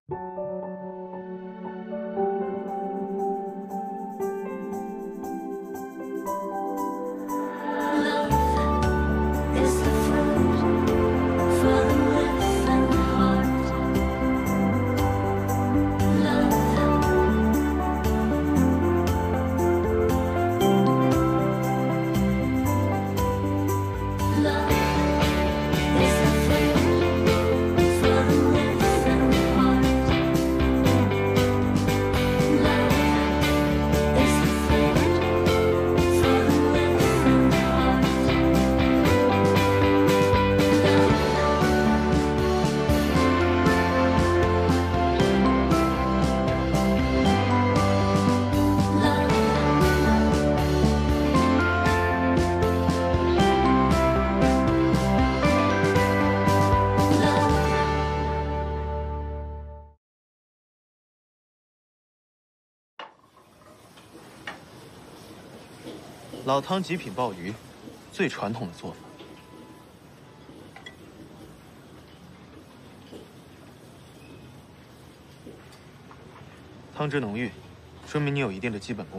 老汤极品鲍鱼，最传统的做法。汤汁浓郁，说明你有一定的基本功。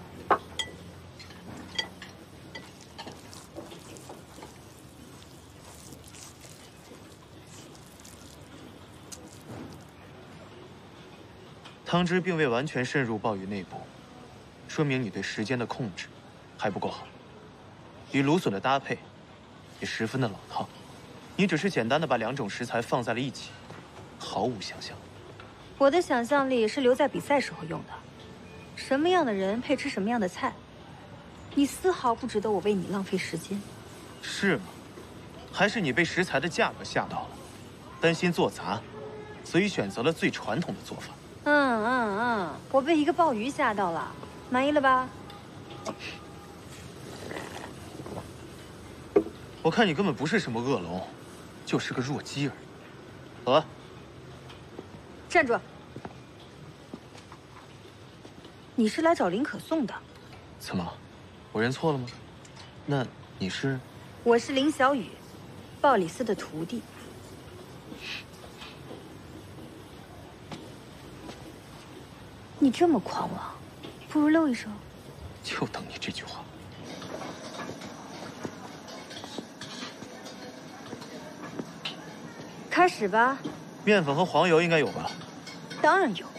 汤汁并未完全渗入鲍鱼内部，说明你对时间的控制还不够好。与芦笋的搭配也十分的老套，你只是简单的把两种食材放在了一起，毫无想象。 我的想象力是留在比赛时候用的，什么样的人配吃什么样的菜，你丝毫不值得我为你浪费时间。 是吗？还是你被食材的价格吓到了，担心做砸，所以选择了最传统的做法？ 我被一个鲍鱼吓到了，满意了吧？ 我看你根本不是什么恶龙，就是个弱鸡而已。走吧。 站住！你是来找林可颂的？ 怎么，我认错了吗？那你是？ 我是林小雨，鲍里斯的徒弟。你这么狂妄，不如露一手。 就等你这句话。 开始吧。 面粉和黄油应该有吧？ 当然有。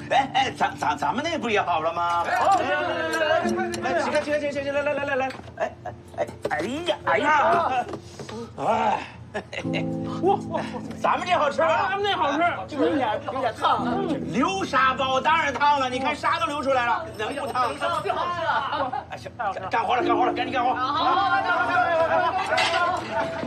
哎，咱们那不也好了吗？好，来，起开，来，哎呀，哇，咱们这好吃，咱们那好吃，就有点烫。流沙包当然烫了，你看沙都流出来了，能不烫？最好吃了。哎，行，干活了，赶紧干活。好，干活。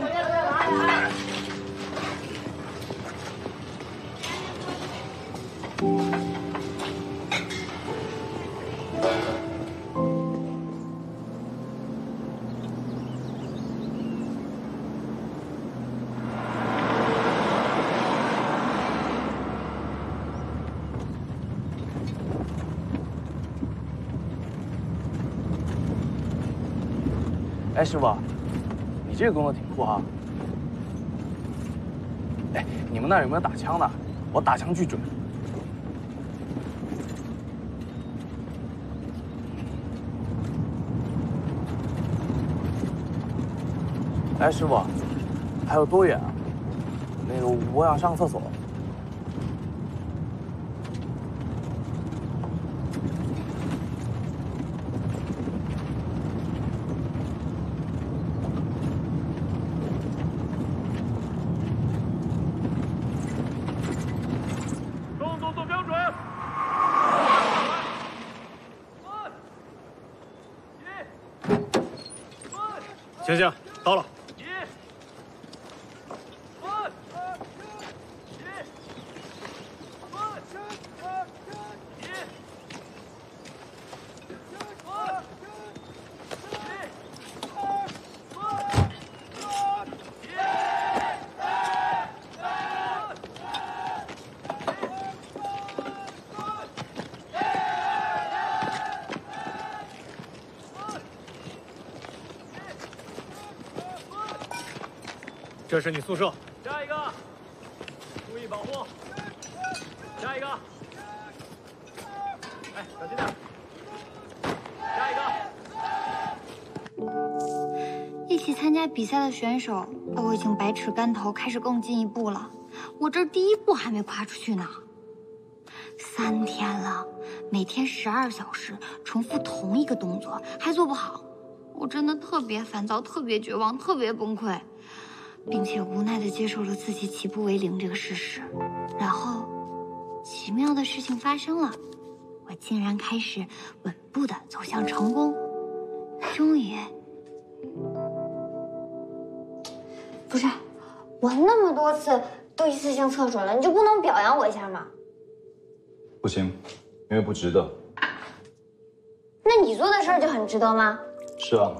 哎，师傅，你这个工作挺酷哈。哎，你们那儿有没有打枪的？我打枪巨准。哎，师傅，还有多远啊？那个，我想上厕所。 动作标准。 行，到了。这是你宿舍。 下一个，注意保护。下一个，哎，小心点。下一个。 一起参加比赛的选手都已经百尺竿头，开始更进一步了。我这第一步还没跨出去呢。3天了，每天12小时，重复同一个动作，还做不好，我真的特别烦躁，特别绝望，特别崩溃。并且无奈地接受了自己起步为0这个事实，然后，奇妙的事情发生了，我竟然开始稳步地走向成功。终于， 不是，我那么多次都一次性测准了，你就不能表扬我一下吗？ 不行，因为不值得。 那你做的事儿就很值得吗？ 是啊。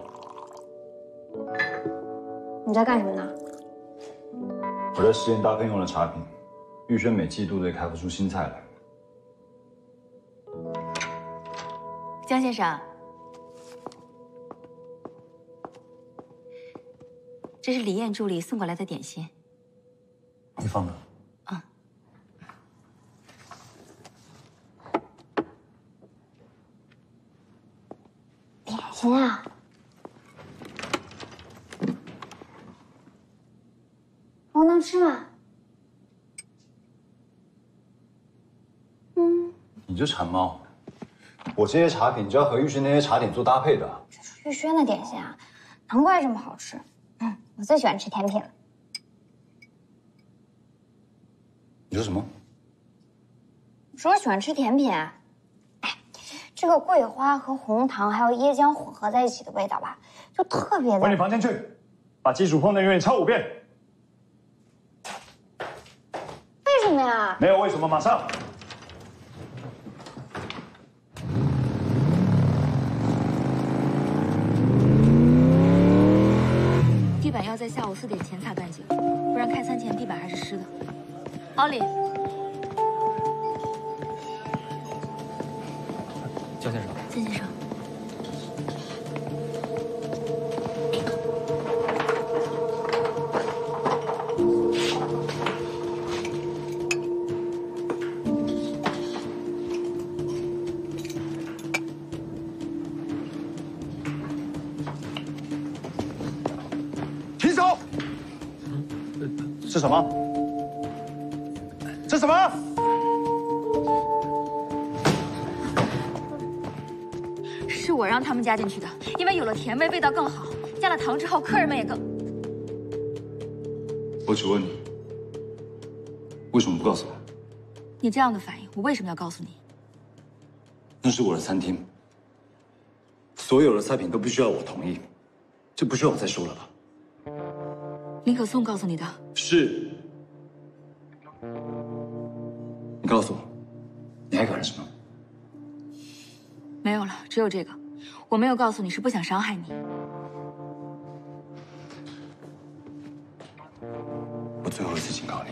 你在干什么呢？ 我在实验搭配用的茶品，玉轩每季度都得开发出新菜来。 江先生，这是李艳助理送过来的点心。 你放哪？ 点心啊。我能吃吗？ 你这馋猫！我这些茶品就要和玉轩那些茶点做搭配的。 这是玉轩的点心啊，难怪这么好吃。我最喜欢吃甜品了。 你说什么？ 我说我喜欢吃甜品。哎，这个桂花和红糖还有椰浆混合在一起的味道吧，就特别的。 回你房间去，把基础碰的永远敲5遍。 为什么呀？ 没有为什么，马上。 地板要在下午4点前擦干净，不然开餐前地板还是湿的。奥利， 江先生， 曾先生， 停手！这什么？这什么？ 我让他们加进去的，因为有了甜味，味道更好。加了糖之后，客人们也更…… 我只问你，为什么不告诉我？ 你这样的反应，我为什么要告诉你？ 那是我的餐厅，所有的菜品都必须要我同意，这不需要我再说了吧？ 林可颂告诉你的？ 是。你告诉我，你还搞了什么？ 没有了，只有这个。我没有告诉你，是不想伤害你。 我最后一次警告你，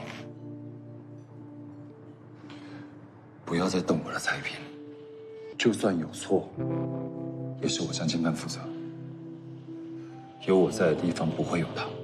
不要再动我的菜品，就算有错，也是我向监办负责。有我在的地方不会有他。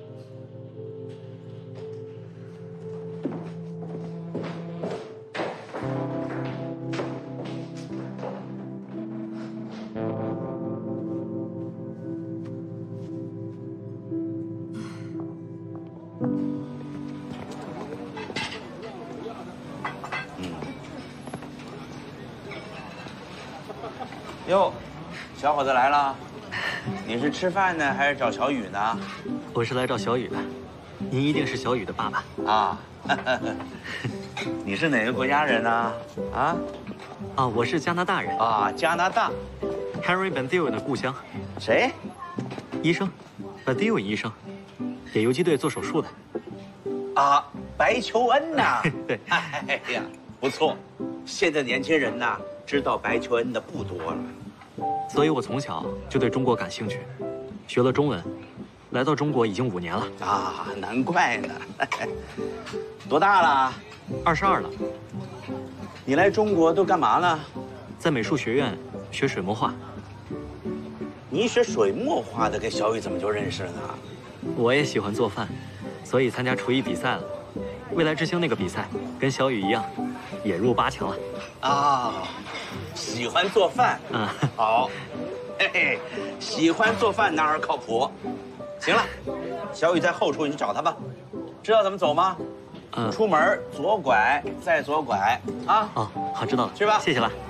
哟，小伙子来了，你是吃饭呢，还是找小雨呢？ 我是来找小雨的，您一定是小雨的爸爸啊。你是哪个国家人呢？啊？ 我是加拿大人啊，加拿大。 Henry Benthil 的故乡。 谁？ 医生 ，Benthil 医生，给游击队做手术的。 啊，白求恩呐。 对。 哎呀，不错，现在年轻人呐，知道白求恩的不多了。 所以我从小就对中国感兴趣，学了中文，来到中国已经5年了。 啊，难怪呢。多大了 ？22了。 你来中国都干嘛呢？ 在美术学院学水墨画。 你学水墨画的，跟小雨怎么就认识了呢？ 我也喜欢做饭，所以参加厨艺比赛了。未来之星那个比赛，跟小雨一样，也入8强了。 啊，喜欢做饭。好。嘿嘿，喜欢做饭哪儿靠谱？行了，小雨在后厨，你去找他吧。知道怎么走吗？出门左拐，再左拐啊！ 哦，好，知道了。 去吧， 谢谢了。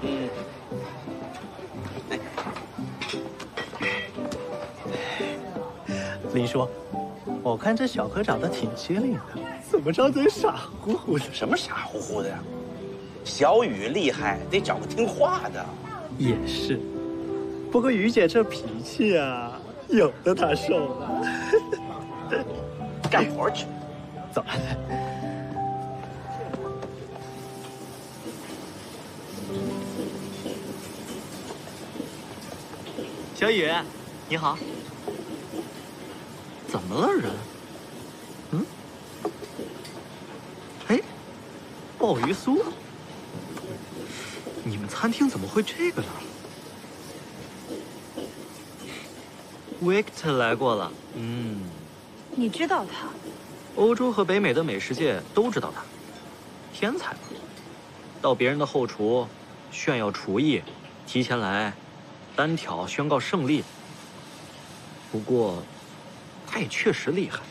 林叔，我看这小何长得挺机灵的，怎么张嘴傻乎乎的？ 什么傻乎乎的呀？小雨厉害，得找个听话的。 也是，不过雨姐这脾气啊，有的她受了。 干活去， 走。 小雨，你好。怎么了人？哎，鲍鱼酥。你们餐厅怎么会这个呢 ？Victor 来过了。 你知道他？ 欧洲和北美的美食界都知道他，天才嘛。到别人的后厨炫耀厨艺，提前来单挑宣告胜利。不过，他也确实厉害。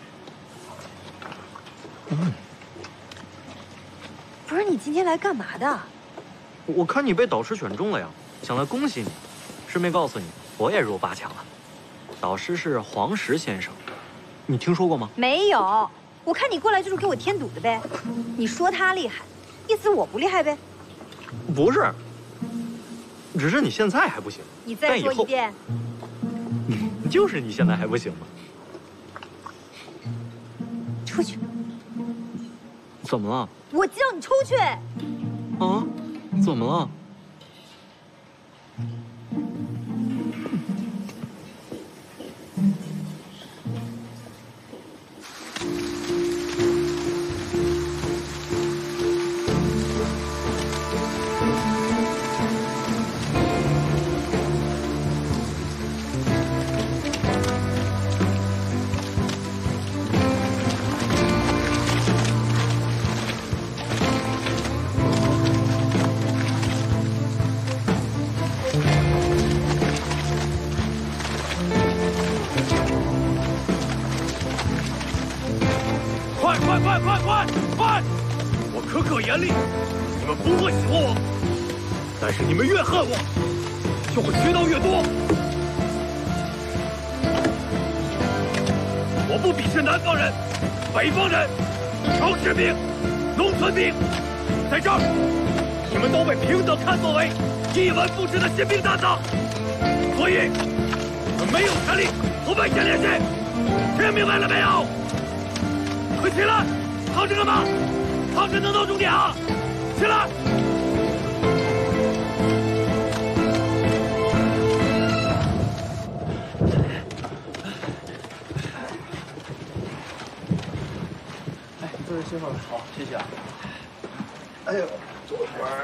不是你今天来干嘛的？ 我看你被导师选中了呀，想来恭喜你。顺便告诉你，我也入8强了。导师是黄石先生，你听说过吗？ 没有，我看你过来就是给我添堵的呗。你说他厉害，意思我不厉害呗？ 不是，只是你现在还不行。 你再说一遍。 就是你现在还不行吗？ 出去。 怎么了？ 我叫你出去。 啊？怎么了？ 快！我苛刻严厉，你们不会喜欢我，但是你们越恨我， 就会学到越多。我不鄙视南方人、北方人、城市兵、农村兵，在这儿，你们都被平等看作为一文不值的新兵蛋子，所以我们没有权利和外界联系。听明白了没有？快起来！躺着干嘛？躺着能到终点啊！起来！ 哎，坐着歇会儿。好，谢谢啊。哎呦，坐会儿。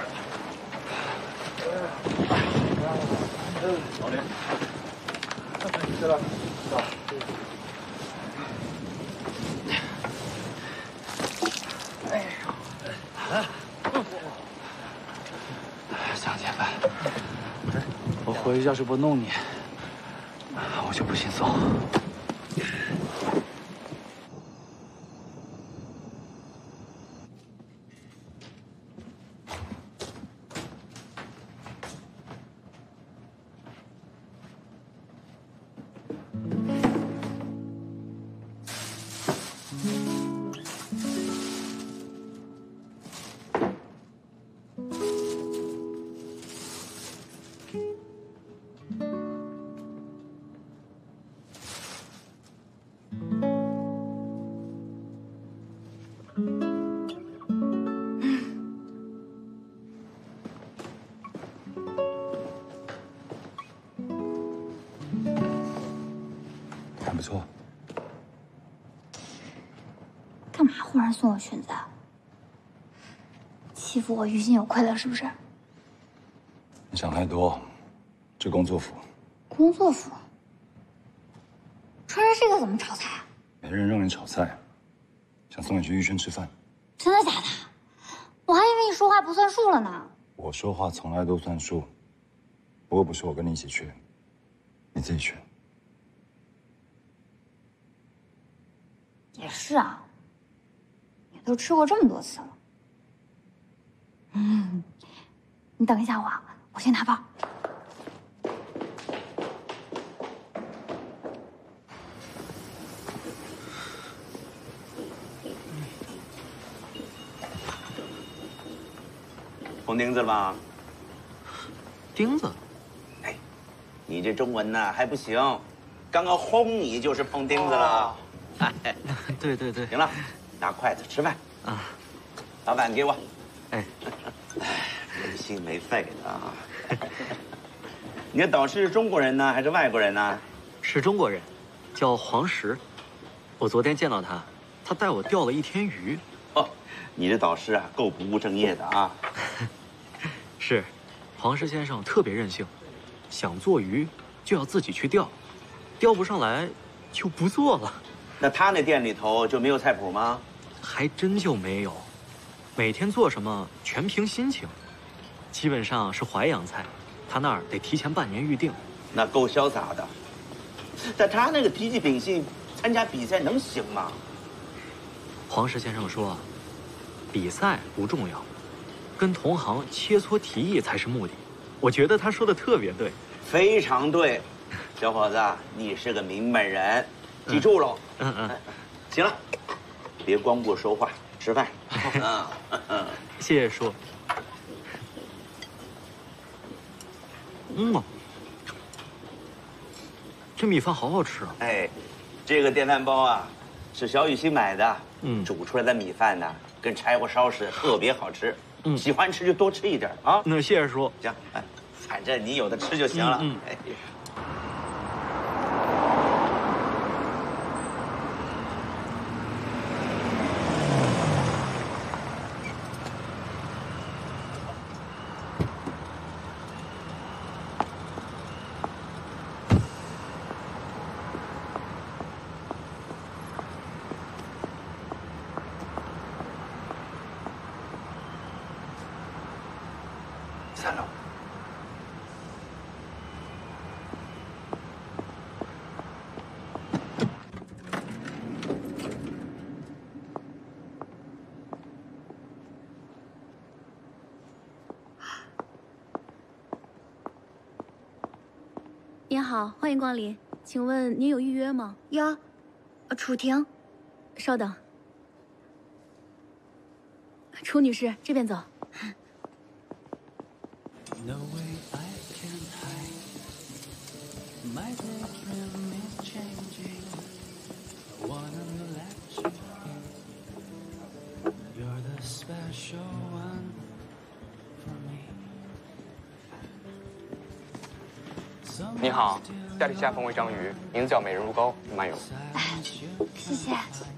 老林，起来，走。哎呦，想减饭。我回去要是不弄你，我就不信走。 还不错。 干嘛忽然送我裙子啊？欺负我于心有愧了是不是？ 你想太多，这工作服。 工作服？穿着这个怎么炒菜啊？ 没人让你炒菜，想送你去玉轩吃饭。 真的假的？我还以为你说话不算数了呢。 我说话从来都算数，不过不是我跟你一起去，你自己去。 也是啊，你都吃过这么多次了。你等一下我啊，我先拿包。 碰钉子了吧？ 钉子？ 哎，你这中文呢还不行，刚刚轰你就是碰钉子了。哎， 对对对。 行了，拿筷子吃饭啊。 老板给我。 哎， 没心没肺的啊！你的导师是中国人呢，还是外国人呢？ 是中国人，叫黄石。我昨天见到他，他带我钓了1天鱼。 哦，你这导师啊，够不务正业的啊！ 是，黄石先生特别任性，想做鱼就要自己去钓，钓不上来就不做了。 那他那店里头就没有菜谱吗？ 还真就没有，每天做什么全凭心情，基本上是淮扬菜，他那儿得提前半年预定。 那够潇洒的，但他那个脾气秉性，参加比赛能行吗？ 黄石先生说，比赛不重要，跟同行切磋提议才是目的。我觉得他说的特别对， 非常对，小伙子，你是个明白人，记住喽。行了，别光顾说话，吃饭。 谢谢叔。这米饭好好吃啊！ 哎，这个电饭煲啊，是小雨欣买的。煮出来的米饭呢，跟柴火烧似的，特别好吃。喜欢吃就多吃一点啊。 那谢谢叔。 行，哎，反正你有的吃就行了。哎。 3楼。 您好，欢迎光临，请问您有预约吗？ 有，楚婷， 稍等。楚女士，这边走。 你好，家里下风味章鱼，名字叫美人如膏，慢用。 谢谢。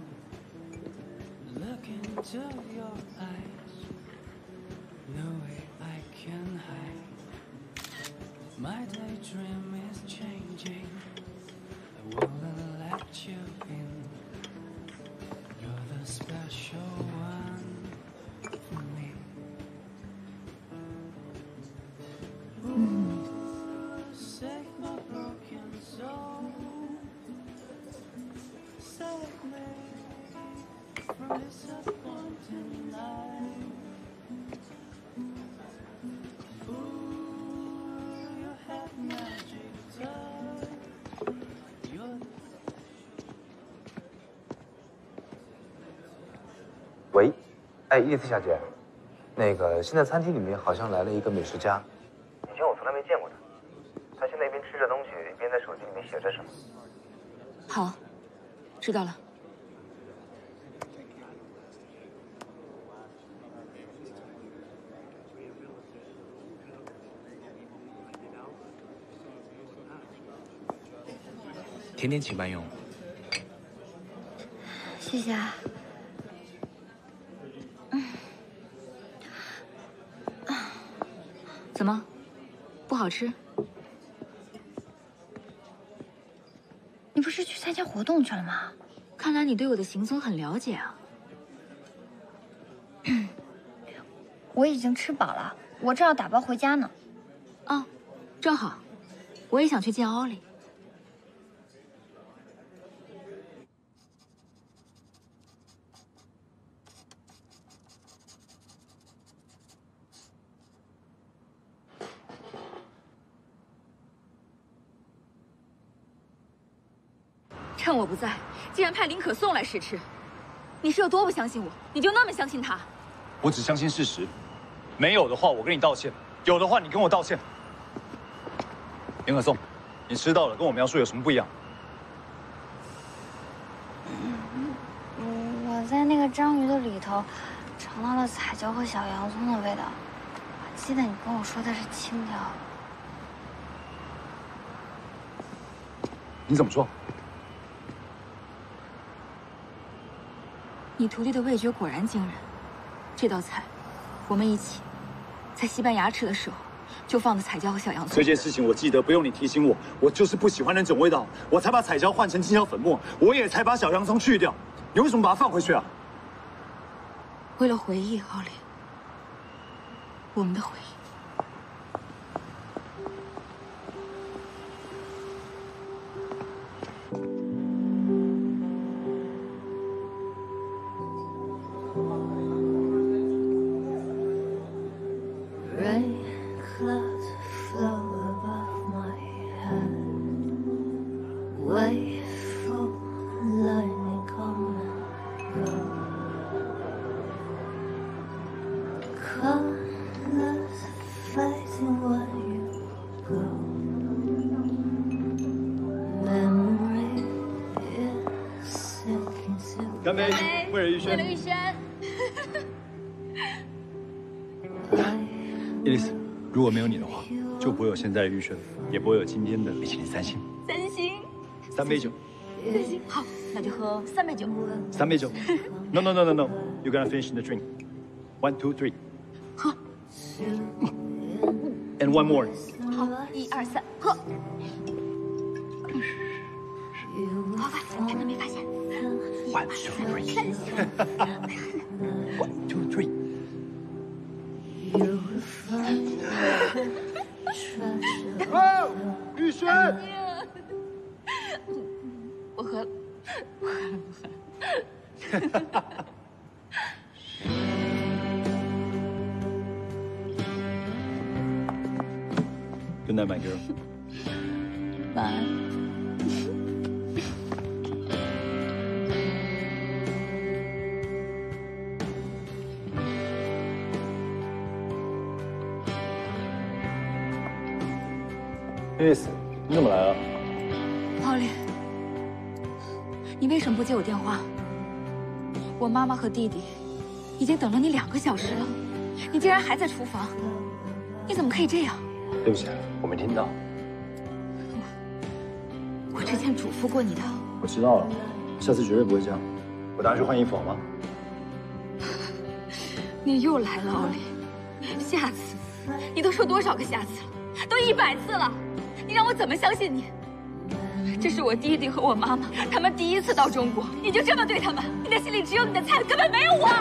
喂，哎，伊丽丝小姐，那个现在餐厅里面好像来了一个美食家，以前我从来没见过他。他现在一边吃着东西，一边在手机里面写着什么。 好，知道了。 甜点请慢用。 谢谢啊。 怎么，不好吃？ 你不是去参加活动去了吗？ 看来你对我的行踪很了解啊。 我已经吃饱了，我正要打包回家呢。 哦，正好，我也想去见奥利。趁我不在，竟然派林可颂来试吃，你是有多不相信我？你就那么相信他？ 我只相信事实，没有的话我跟你道歉，有的话你跟我道歉。林可颂，你吃到了跟我描述有什么不一样？ 我在那个章鱼的里头尝到了彩椒和小洋葱的味道，我记得你跟我说的是青椒。 你怎么说？ 你徒弟的味觉果然惊人。这道菜，我们一起在西班牙吃的时候，就放的彩椒和小洋葱。 这件事情我记得，不用你提醒我，我就是不喜欢那种味道，我才把彩椒换成青椒粉末，我也才把小洋葱去掉。你为什么把它放回去啊？ 为了回忆，奥利，我们的回忆。 干杯！为了玉轩。 为了玉轩。 伊丽丝，如果没有你的话，就不会有现在的玉轩，也不会有今天的米其林3星。 3星。 3杯酒。 3星。好，那就喝3杯酒。 3杯酒。No. You're gonna finish the drink. 1, 2, 3. 喝。 And one more. 好，1、2、3，喝。好吧，趁他没发现。 1, 2, 3. 1, 2, 3. 哦，玉轩。 我喝了。 Good night, my girl. 晚安。 意思，你怎么来了？ 奥利，你为什么不接我电话？我妈妈和弟弟已经等了你2个小时了，你竟然还在厨房，你怎么可以这样？ 对不起，我没听到。 我之前嘱咐过你的。 我知道了，下次绝对不会这样。我带他去换衣服好吗？ 你又来了，奥利。下次，你都说多少个下次了？都100次了，你让我怎么相信你？这是我弟弟和我妈妈，他们第1次到中国，你就这么对他们？你的心里只有你的菜，根本没有我。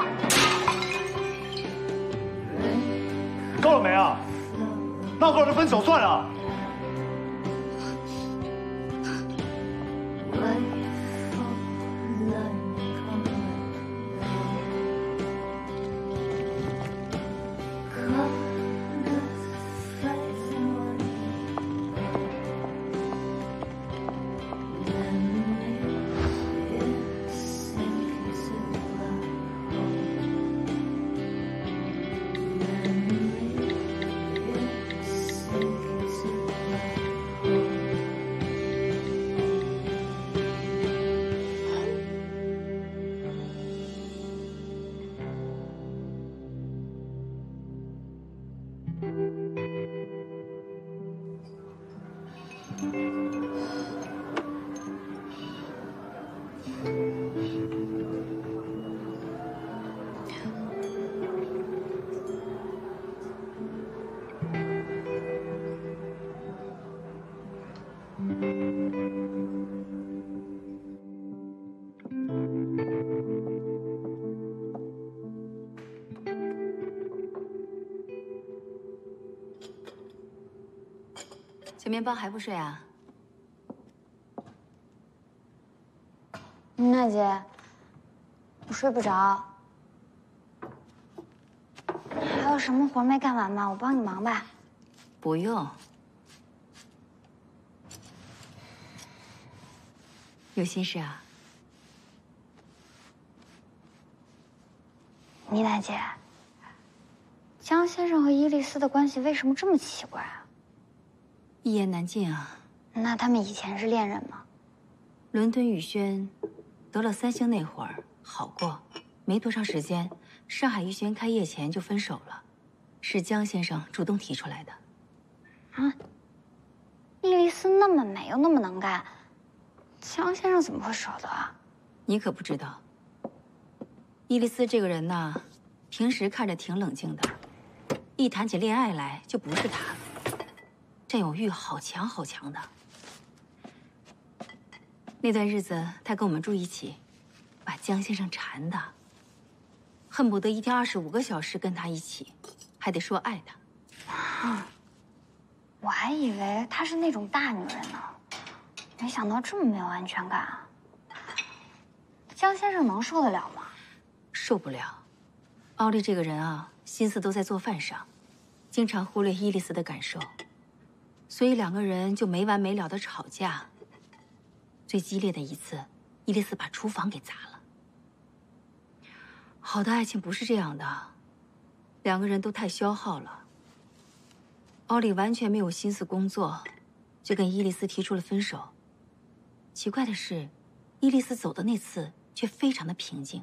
够了没啊？闹够了就分手算了。 小面包还不睡啊？ 娜姐，我睡不着。还有什么活没干完吗？我帮你忙吧。 不用。有心事啊？ 倪大姐，江先生和伊丽丝的关系为什么这么奇怪啊？ 一言难尽啊。 那他们以前是恋人吗？ 伦敦宇轩得了3星那会儿好过，没多长时间，上海宇轩开业前就分手了，是江先生主动提出来的。 啊，伊丽丝那么美又那么能干，江先生怎么会舍得啊？ 你可不知道，伊丽丝这个人呐，平时看着挺冷静的，一谈起恋爱来就不是她了。占有欲好强好强的。那段日子，他跟我们住一起，把江先生馋的，恨不得1天25个小时跟他一起，还得说爱他。 我还以为她是那种大女人呢，没想到这么没有安全感啊。江先生能受得了吗？ 受不了。奥利这个人啊，心思都在做饭上，经常忽略伊丽丝的感受。所以2个人就没完没了的吵架。最激烈的一次，伊丽丝把厨房给砸了。好的爱情不是这样的，2个人都太消耗了。奥利完全没有心思工作，就跟伊丽丝提出了分手。奇怪的是，伊丽丝走的那次却非常的平静。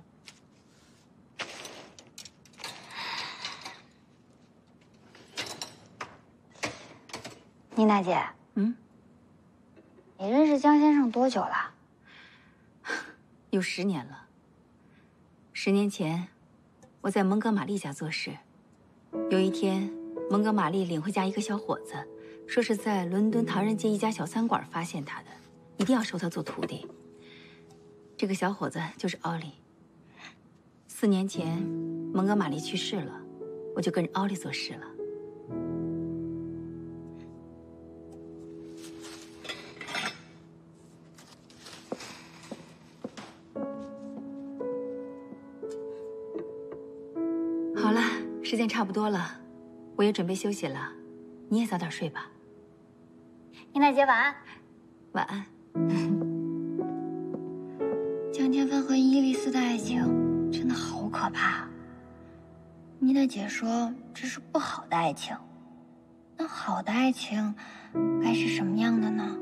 倪大姐，你认识江先生多久了？ 有10年了。10年前，我在蒙哥马利家做事，有一天，蒙哥马利领回家一个小伙子，说是在伦敦唐人街一家小餐馆发现他的，一定要收他做徒弟。这个小伙子就是奥利。4年前，蒙哥马利去世了，我就跟着奥利做事了。好了，时间差不多了，我也准备休息了，你也早点睡吧。 倪大姐晚安。 晚安。 江天帆和伊丽丝的爱情真的好可怕。你的姐说这是不好的爱情，那好的爱情该是什么样的呢？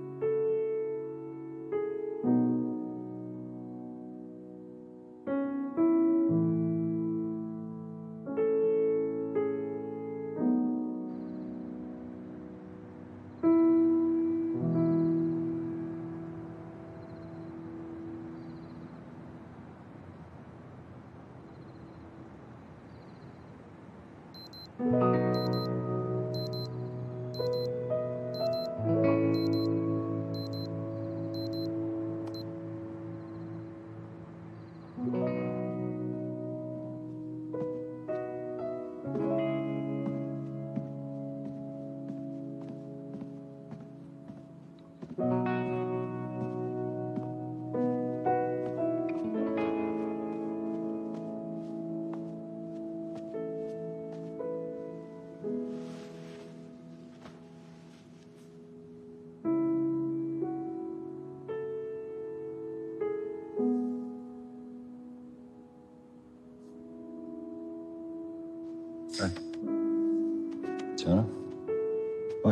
哎，起来了。喂，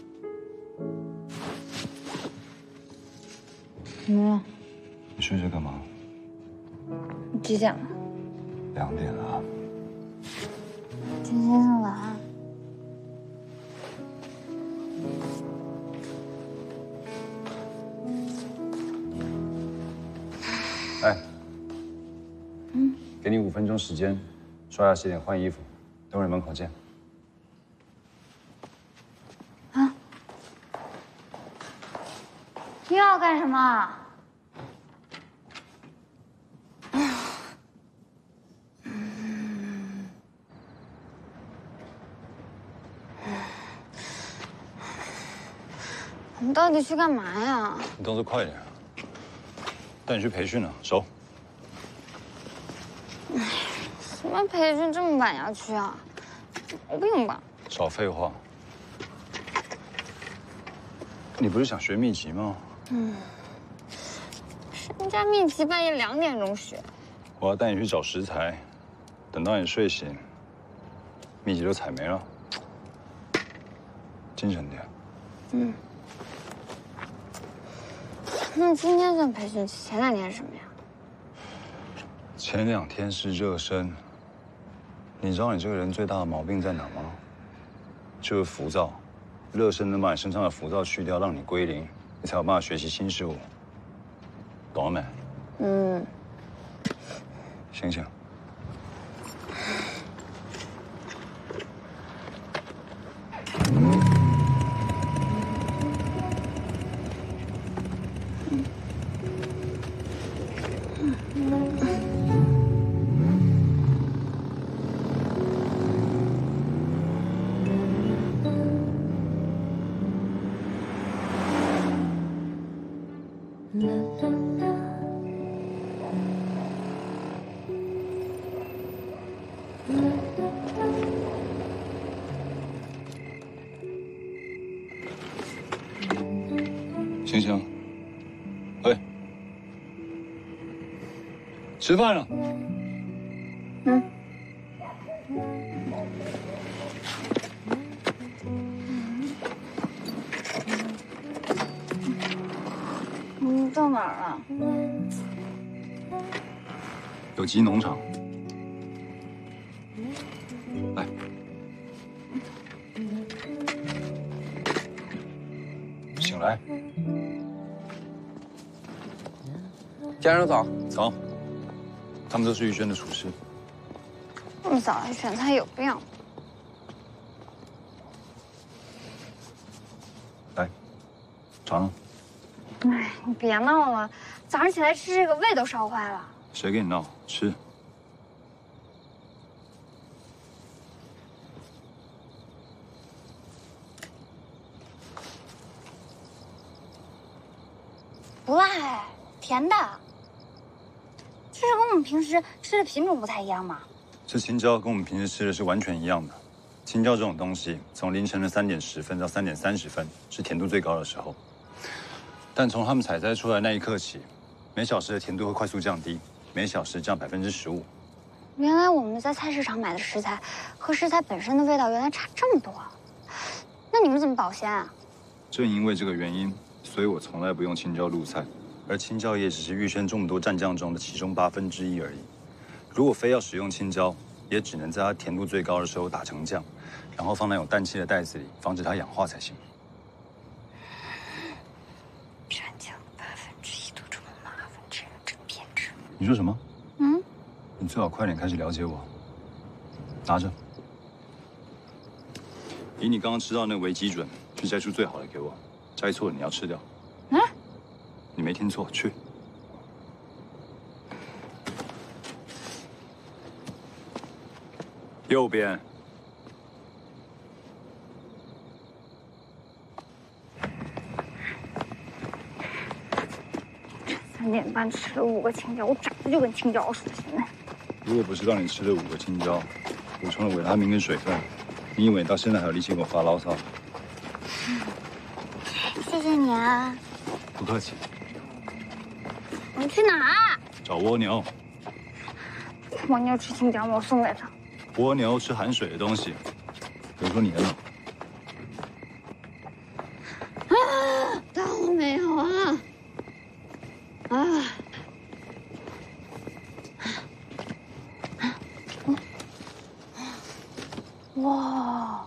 怎么了？ 你睡这干嘛？ 几点了 2点了。 金先生晚安。 哎，给你5分钟时间，刷牙、洗脸、换衣服，等会儿门口见。 啊！你要干什么？我们到底去干嘛呀？ 你动作快点，带你去培训呢，熟。 什么培训这么晚要去啊？有病吧？ 少废话。你不是想学秘籍吗？ 人家秘籍半夜2点钟学。 我要带你去找食材，等到你睡醒，秘籍都采没了。精神点。 那今天算培训期，前2天是什么呀？ 前2天是热身。你知道你这个人最大的毛病在哪吗？就是浮躁。热身能把你身上的浮躁去掉，让你归零，你才有办法学习新事物。懂了没？醒醒。醒醒！喂，吃饭了。 到哪儿了？ 有机农场。来，醒来。 先生早。 早。他们都是玉轩的厨师。 这么早来选菜有病。 来，尝尝。 哎，你别闹了，早上起来吃这个胃都烧坏了。 谁跟你闹？吃。 不辣哎，甜的。这是跟我们平时吃的品种不太一样吗？ 这青椒跟我们平时吃的是完全一样的。青椒这种东西，从凌晨的3点10分到3点30分是甜度最高的时候。 但从他们采摘出来那一刻起，每小时的甜度会快速降低，每小时降15%。 原来我们在菜市场买的食材和食材本身的味道原来差这么多。那你们怎么保鲜啊？ 正因为这个原因，所以我从来不用青椒入菜，而青椒也只是玉轩这么多蘸酱中的其中1/8而已。如果非要使用青椒，也只能在它甜度最高的时候打成酱，然后放在有氮气的袋子里，防止它氧化才行。 蘸酱1/8都这么麻烦，这人真偏执。 你说什么？ 嗯， 你最好快点开始了解我。拿着，以你刚刚吃到那个为基准，去摘出最好的给我。摘错了你要吃掉。 嗯， 你没听错，去。右边。 3点半吃了5个青椒，我长得就跟青椒似的。现在， 如果不是让你吃了5个青椒，补充了维他命跟水分，你以为到现在还有力气给我发牢骚？ 谢谢你啊。 不客气。 你去哪？ 找蜗牛。 蜗牛吃青椒吗？我送给他。 蜗牛吃含水的东西，比如说你的脑。 啊，到没有啊？啊！哇！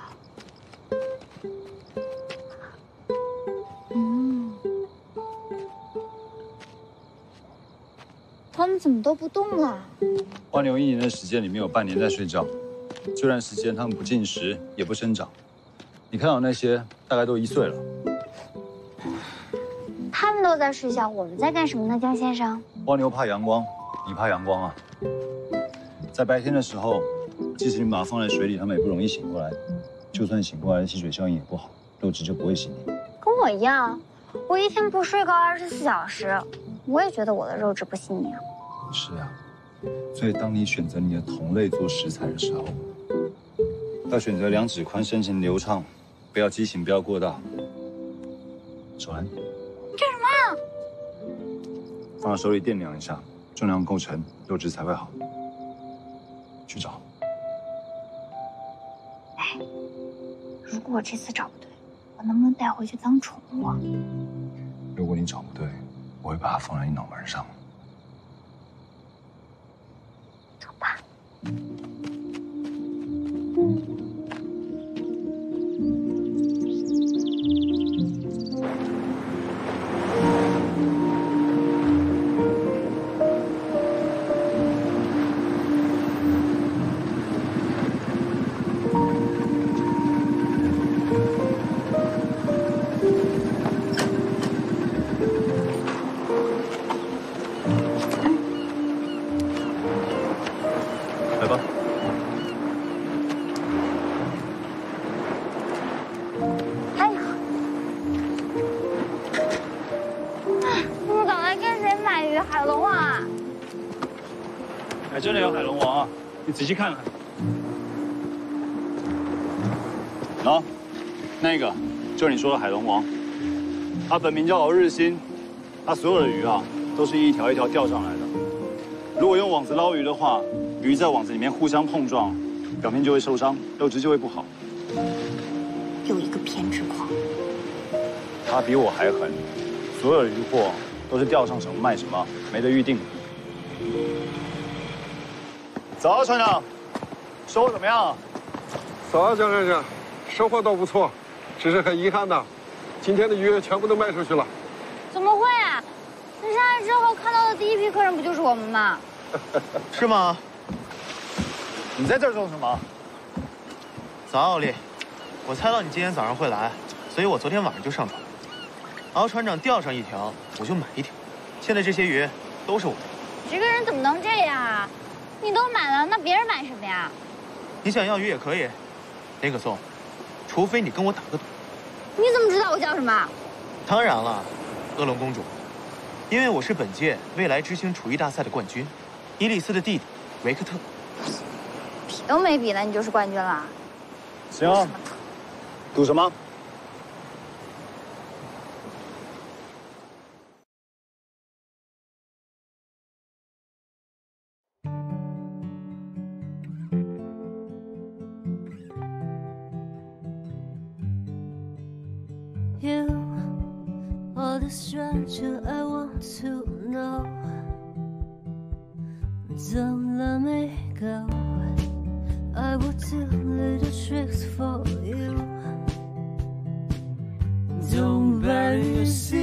他们怎么都不动了？ 蜗牛1年的时间里面有半年在睡觉，这段时间它们不进食也不生长。你看到那些大概都1岁了。 他们都在睡觉，我们在干什么呢，江先生？ 蜗牛怕阳光，你怕阳光啊？在白天的时候，即使你把它放在水里，它们也不容易醒过来。就算醒过来，吸水效应也不好，肉质就不会细腻。 跟我一样，我一天不睡够24小时，我也觉得我的肉质不细腻啊。 是啊，所以当你选择你的同类做食材的时候，要选择2指宽、身形流畅，不要畸形，不要过大。手来。 这什么？ 放在手里掂量一下，重量够沉，肉质才会好。去找。 哎，如果我这次找不对，我能不能带回去当宠物啊？ 如果你找不对，我会把它放在你脑门上。 走吧。 来吧。 哎呀，这么早来跟谁买鱼？海龙王啊？ 还真的有海龙王啊！你仔细看看。喏，那个就是你说的海龙王，它本名叫敖日新，它所有的鱼啊都是一条一条钓上来的。如果用网子捞鱼的话，鱼在网子里面互相碰撞，表面就会受伤，肉质就会不好。 又一个偏执狂。 他比我还狠，所有的鱼货都是钓上什么卖什么，没得预定。走啊，船长，收获怎么样？ 走啊，江先生，收获倒不错，只是很遗憾的，今天的鱼全部都卖出去了。 怎么会啊？你上来之后看到的第一批客人不就是我们吗？ 是吗？ 你在这儿做什么？ 早，奥利，我猜到你今天早上会来，所以我昨天晚上就上船。敖船长钓上一条，我就买一条。现在这些鱼都是我的。 你这个人怎么能这样啊？你都买了，那别人买什么呀？ 你想要鱼也可以，那个送，除非你跟我打个赌。 你怎么知道我叫什么？ 当然了，恶龙公主，因为我是本届未来之星厨艺大赛的冠军，伊丽丝的弟弟维克特。 比都没比呢，你就是冠军了。 行啊，赌什么？ you or the stranger I want to know. Don't let me go. I will do little tricks for you. Don't bury your secret.